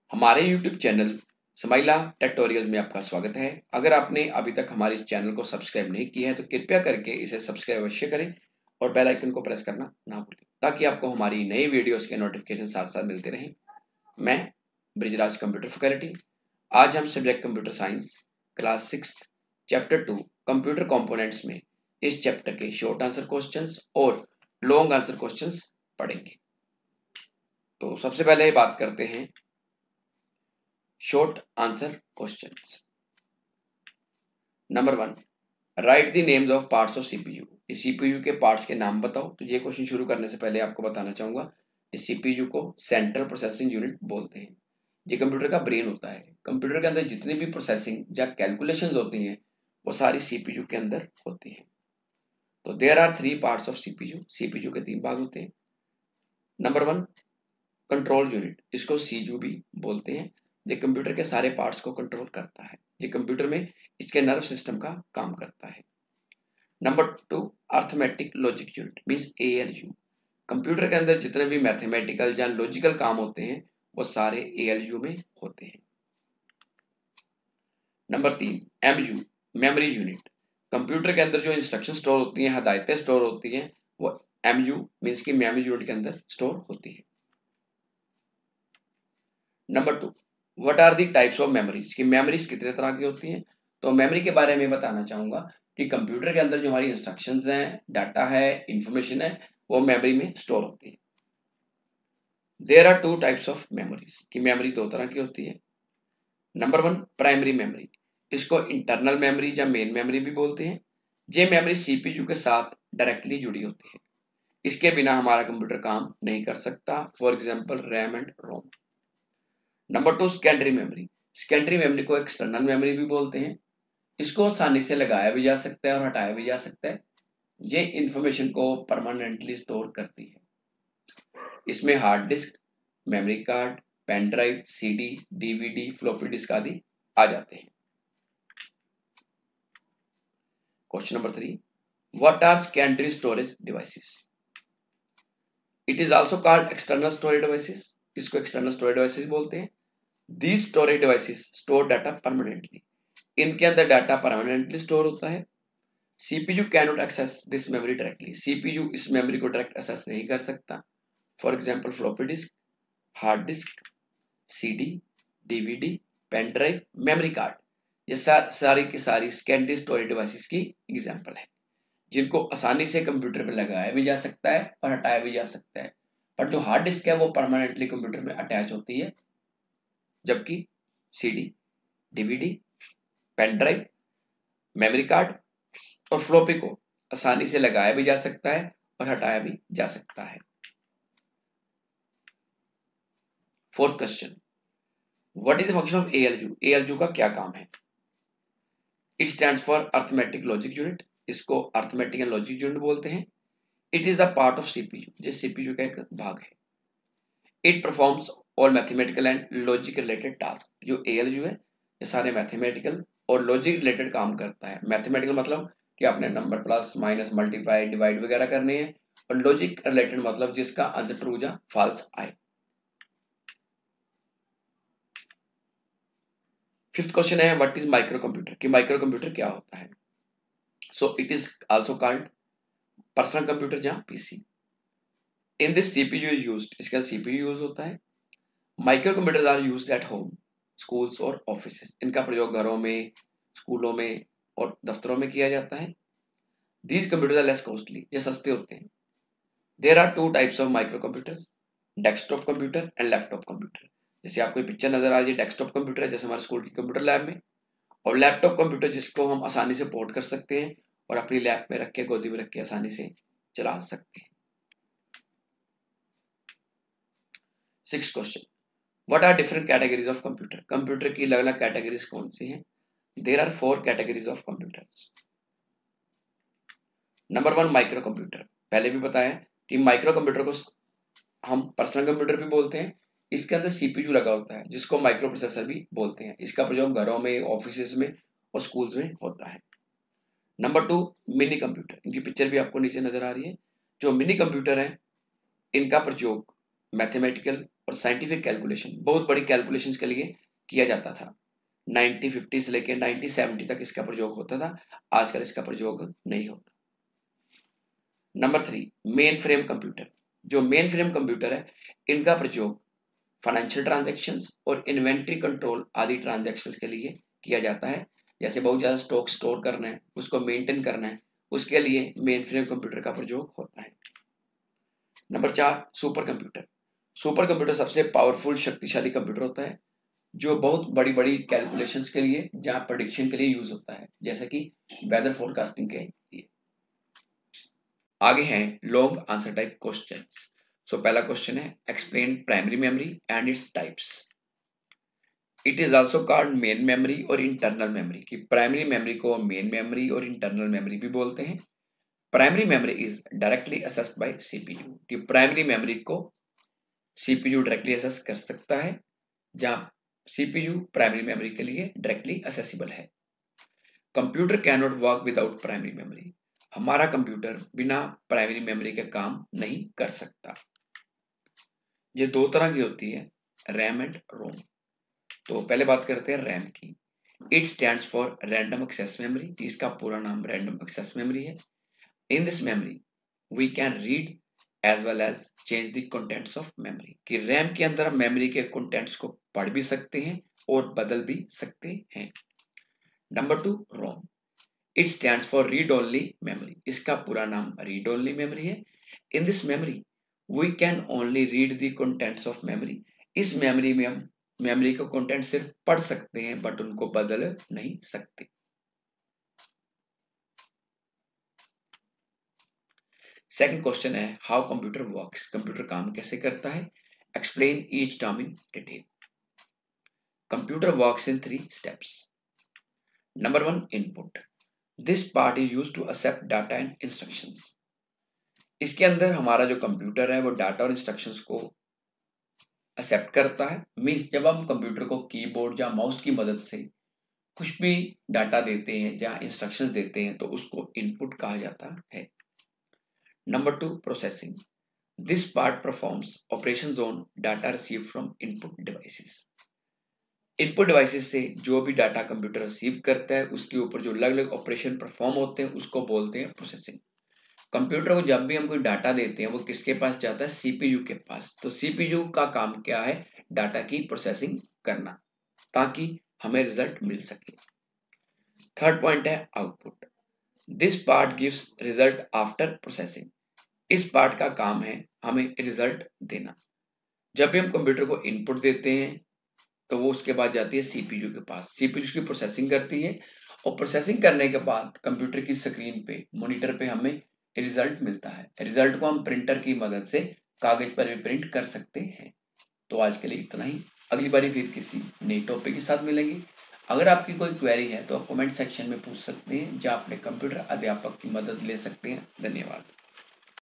हमारे YouTube channel स्माइला tutorial में आपका स्वागत है। अगर आपने अभी तक हमारे इस चैनल को सब्सक्राइब नहीं किया है तो कृपया करके इसे सब्सक्राइब अवश्य करें और बेल आइकन को प्रेस करना ना भूलें ताकि आपको हमारी नई वीडियोस के नोटिफिकेशन साथ साथ मिलते रहें। मैं ब्रिजराज कंप्यूटर फैकल्टी। आज हम subject computer science class 6 chapter 2 computer components में इस चैप्टर के शॉर्ट आंसर क्वेश्चंस और लॉन्ग आंसर क्वेश्चंस पढ़ेंगे। तो सबसे पहले बात करते हैं short answer questions. Number 1, write the names of parts of CPU. इस सीपीयू के पार्ट्स के नाम बताओ। तो ये क्वेश्चन शुरू करने से पहले आपको बताना चाहूंगा इस सीपीयू को सेंट्रल प्रोसेसिंग यूनिट बोलते हैं। ये कंप्यूटर का ब्रेन होता है। कंप्यूटर के अंदर जितनी भी प्रोसेसिंग या कैलकुलेशंस होती हैं वो सारी सीपीयू के अंदर होती हैं। तो there are 3 parts of CPU. CPU के 3 भाग होते हैं। नंबर 1, कंट्रोल यूनिट, इसको सीयू भी बोलते हैं। ये कंप्यूटर के सारे पार्ट्स को कंट्रोल करता है। ये कंप्यूटर में इसके नर्व सिस्टम का काम करता है। Number 2, arithmetic logic unit means ALU. Computer के अंदर जितने भी मैथमेटिकल या लॉजिकल काम होते हैं वो सारे एएलयू में होते हैं। Number 3, MU, memory unit. Computer के अंदर जो इंस्ट्रक्शन स्टोर होती हैं, हदायतें स्टोर होती हैं, वो एमयू मींस की मेमोरी यूनिट के अंदर स्टोर होती है। Number 2, what are the types of memories, की मेमोरीज कितने तरह की होती हैं। तो मेमोरी के बारे में बताना चाहूंगा कि कंप्यूटर के अंदर जो हमारी इंस्ट्रक्शंस हैं, डाटा है, इंफॉर्मेशन है, वो मेमोरी में स्टोर होती है। There are 2 types of memories, की मेमोरी 2 तरह की होती है। नंबर 1, प्राइमरी मेमोरी, इसको इंटरनल मेमोरी या मेन मेमोरी भी बोलते हैं। ये मेमोरी सीपीयू के साथ डायरेक्टली जुड़ी होती है। इसके बिना हमारा कंप्यूटर काम नहीं कर सकता। For example RAM and ROM. Number 2, secondary memory. Secondary memory को एक्सटर्नल मेमोरी भी बोलते हैं। इसको आसानी से लगाया भी जा सकता है और हटाया भी जा सकता है। ये इंफॉर्मेशन को परमानेंटली स्टोर करती है। इसमें hard disk, memory card, pen drive, CD, DVD, floppy disk आदि आ जाते हैं। Question number 3, what are secondary storage devices. It is also called external storage devices. इसको एक्सटर्नल स्टोरेज डिवाइसेस बोलते हैं। These storage devices store data permanently. इनके अंदर data permanently store होता है। CPU can not access this memory directly. CPU इस memory को direct access नहीं कर सकता। For example floppy disk, hard disk, CD, DVD, pen drive, memory card, ये सारी की सारी सेकेंडरी स्टोरेज डिवाइसेस की एग्जाम्पल है जिनको आसानी से कंप्यूटर में लगाया भी जा सकता है और हटाया भी जा सकता है। पर जो हार्ड डिस्क है वो परमानेंटली कंप्यूटर में अटैच होती है, जबकि CD, DVD, pen drive, memory card और फ्लॉपी को आसानी से लगाया भी जा सकता है और हटाया भी जा सकता है। Fourth question, what is the function of ALU. ALU का क्या काम है। It stands for arithmetic logic unit. इसको अर्थमेटिक एंड लॉजिक यूनिट बोलते हैं। It is the part of CPU, जिस सीपीयू का एक भाग है। It performs all mathematical and logic related task. जो एएलयू है ये सारे मैथमेटिकल और लॉजिक रिलेटेड काम करता है। मैथमेटिकल मतलब कि आपने number plus minus multiply divide वगैरह करने हैं, और लॉजिक रिलेटेड मतलब जिसका आंसर ट्रू या फॉल्स आए। फिफ्थ क्वेश्चन है व्हाट इज माइक्रो कंप्यूटर, कि माइक्रो कंप्यूटर क्या होता है। So it is also called personal computer या PC. In this CPU is used, इसका सीपीयू यूज होता है। Micro computers are used at home, schools और ऑफिसेस। इनका प्रयोग घरों में, स्कूलों में और दफ्तरों में किया जाता है। These computers are less costly, ये सस्ते होते हैं। There are 2 types of micro computers, desktop computer and laptop computer. जैसे आपको पिक्चर नजर आ रही है, डेस्कटॉप कंप्यूटर है जैसे हमारे स्कूल की कंप्यूटर लैब में, और लैपटॉप कंप्यूटर जिसको हम आसानी से पोर्ट कर सकते हैं और अपनी लैब में रख के, गोदी में रख के आसानी से चला सकते हैं। 6th question, what are different categories of computer. Computer की अलग अलग कैटेगरीज कौन सी हैं। There are 4 categories of computers. Number 1, micro computer. पहले भी बताया कि माइक्रो कंप्यूटर को हम पर्सनल कंप्यूटर भी बोलते हैं। इसके अंदर सीपीयू लगा होता है जिसको माइक्रो प्रोसेसर भी बोलते हैं। इसका प्रयोग घरों में, ऑफिस में और स्कूल्स में होता है। Number 2, mini computer. इनकी पिक्चर भी आपको नीचे नजर आ रही है। जो मिनी कंप्यूटर है इनका प्रयोग मैथमेटिकल और साइंटिफिक कैलकुलेशन, बहुत बड़ी कैलकुलेशंस के लिए किया जाता था। 1950 से लेकर 1970 तक इसका प्रयोग होता था, आजकल इसका प्रयोग नहीं होता। Number 3, mainframe computer. जो मेन फ्रेम कंप्यूटर है, इनका प्रयोग फाइनेंशियल ट्रांजैक्शंस और इन्वेंट्री कंट्रोल आदि ट्रांजैक्शंस के लिए किया जाता है। जैसे बहुत ज्यादा स्टॉक स्टोर करना है, उसको मेंटेन करना है, उसके लिए मेन फ्रेम कंप्यूटर का प्रयोग होता है। Number 4, super computer. Super computer सबसे पावरफुल शक्तिशाली कंप्यूटर होता है, जो बहुत बड़ी बड़ी कैलकुलेशंस के लिए, जहां प्रेडिक्शन के लिए यूज होता है, जैसे कि वेदर फोरकास्टिंग के लिए। आगे हैं long answer type questions. So पहला क्वेश्चन है, explain primary memory and its types. It is also called main memory और इंटरनल मेमोरी, कि प्राइमरी मेमोरी को मेन मेमोरी और इंटरनल मेमोरी भी बोलते हैं। Primary memory is directly accessed by CPU, कि प्राइमरी मेमोरी को सीपीयू डायरेक्टली असेस कर सकता है, जहां सीपीयू प्राइमरी मेमोरी के लिए डायरेक्टली असेसिबल है। Computer can not work without primary memory, हमारा कंप्यूटर बिना प्राइमरी मेमोरी के काम नहीं कर सकता। ये दो तरह की होती है, रैम एंड रोम। तो पहले बात करते हैं रैम की। It stands for random access memory, इसका पूरा नाम रैंडम एक्सेस मेमोरी है। In this memory we can read as well as change the contents of memory, कि रैम के अंदर हम मेमोरी के कंटेंट्स को पढ़ भी सकते हैं और बदल भी सकते हैं। Number 2, ROM. It stands for read only memory, इसका पूरा नाम रीड ओनली मेमोरी है। In this memory we can only read the contents of memory, इस मेमोरी में हम मेमोरी का कंटेंट सिर्फ पढ़ सकते हैं, बट उनको बदल नहीं सकते। सेकंड क्वेश्चन है, हाउ कंप्यूटर वर्क्स, कंप्यूटर काम कैसे करता है। Explain each term in detail. Computer works in 3 steps. Number 1, input. This part is used to accept data and instructions. इसके अंदर हमारा जो कंप्यूटर है वो डाटा और इंस्ट्रक्शंस को एक्सेप्ट करता है। मींस जब हम कंप्यूटर को कीबोर्ड या माउस की मदद से कुछ भी डाटा देते हैं या इंस्ट्रक्शंस देते हैं, तो उसको इनपुट कहा जाता है। Number 2, processing. This part performs operations on data received from input devices. Input devices से जो भी डाटा कंप्यूटर रिसीव करता है, उसके ऊपर जो अलग अलग ऑपरेशन परफॉर्म होते हैं, उसको बोलते हैं प्रोसेसिंग। कंप्यूटर को जब भी हम कोई डाटा देते हैं, वो किसके पास जाता है, सीपीयू के पास। तो सीपीयू का काम क्या है, डाटा की प्रोसेसिंग करना, ताकि हमें रिजल्ट मिल सके। थर्ड पॉइंट है output. This part gives result after processing. इस पार्ट का काम है हमें रिजल्ट देना। जब भी हम कंप्यूटर को इनपुट देते हैं, तो वो उसके बाद जाती है सीपीयू के पास, सीपीयू उसकी प्रोसेसिंग करती है, और प्रोसेसिंग करने के बाद कंप्यूटर की स्क्रीन पे, मॉनिटर पे हमें रिजल्ट मिलता है। रिजल्ट को हम प्रिंटर की मदद से कागज पर भी प्रिंट कर सकते हैं। तो आज के लिए इतना ही, अगली बारी फिर किसी नई टॉपिक के साथ मिलेंगे। अगर आपकी कोई क्वेरी है तो आप कमेंट सेक्शन में पूछ सकते हैं, जहाँ अपने कंप्यूटर अध्यापक की मदद ले सकते हैं। धन्यवाद।